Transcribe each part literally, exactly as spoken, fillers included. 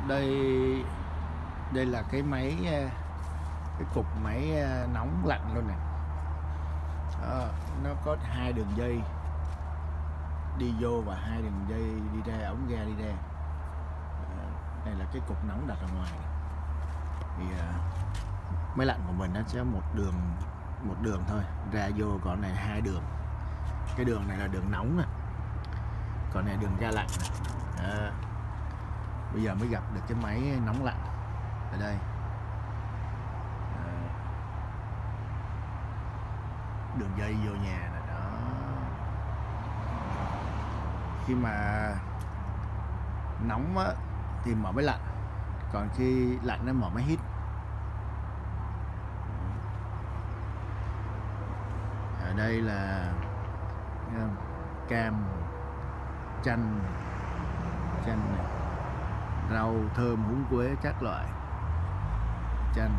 đây đây là cái máy, cái cục máy nóng lạnh luôn nè. Đó, nó có hai đường dây đi vô và hai đường dây đi ra, ống ga đi ra. Đây là cái cục nóng đặt ở ngoài. Thì máy lạnh của mình nó sẽ một đường một đường thôi ra vô, còn này hai đường. Cái đường này là đường nóng nè, còn này đường ra lạnh nè. Đó. Bây giờ mới gặp được cái máy nóng lạnh ở đây. Đó. Đường dây vô nhà nè. Đó. Khi mà nóng á, thì mở máy lạnh, còn khi lạnh nó mở máy hít. Ở đây là cam, chanh, chanh này, rau thơm, húng quế các loại, chanh,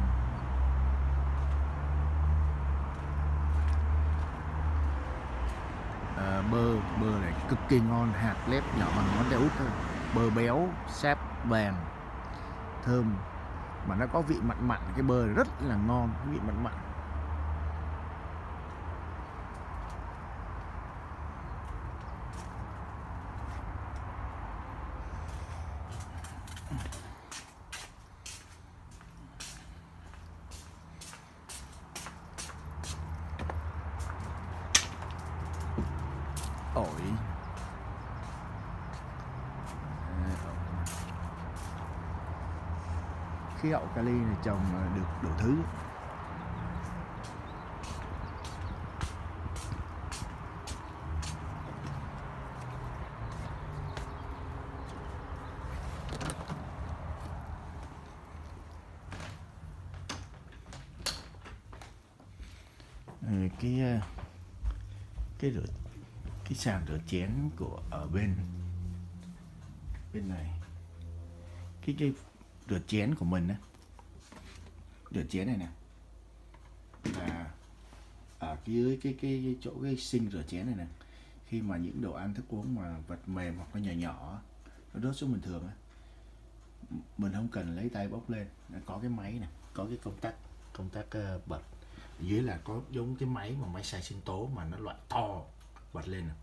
à, bơ bơ này cực kỳ ngon, hạt lép nhỏ bằng ngón tay út thôi. Bơ béo, sáp vàng, thơm, mà nó có vị mặn mặn. Cái bơ rất là ngon, vị mặn mặn. Ổi, khí hậu Cali này trồng được đủ thứ. cái cái rửa cái sàn rửa chén của ở bên bên này, cái cái rửa chén của mình á, rửa chén này nè, là ở cái dưới cái cái, cái chỗ cái sinh rửa chén này nè. Khi mà những đồ ăn thức uống mà vật mềm hoặc nó nhỏ nhỏ nó rớt xuống bình thường á, mình không cần lấy tay bốc lên, có cái máy nè, có cái công tắc công tắc uh, bật. Ở dưới là có giống cái máy mà máy xay sinh tố mà nó loại to, bật lên nè.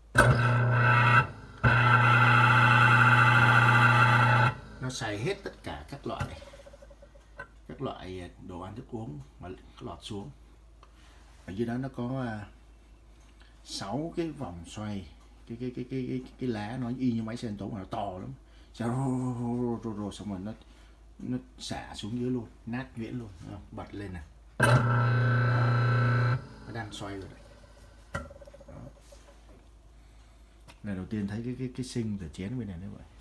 Nó xay hết tất cả các loại các loại đồ ăn thức uống mà lọt xuống. Ở dưới đó nó có sáu cái vòng xoay, cái cái cái cái cái, cái lá nó y như máy xay sinh tố mà nó to lắm. Rồi, rồi, rồi xong rồi nó nó xả xuống dưới luôn, nát nhuyễn luôn. Bật lên nè, nó đang xoay rồi đấy. Đó. Lần đầu tiên thấy cái cái cái sinh rửa chén bên này như vậy.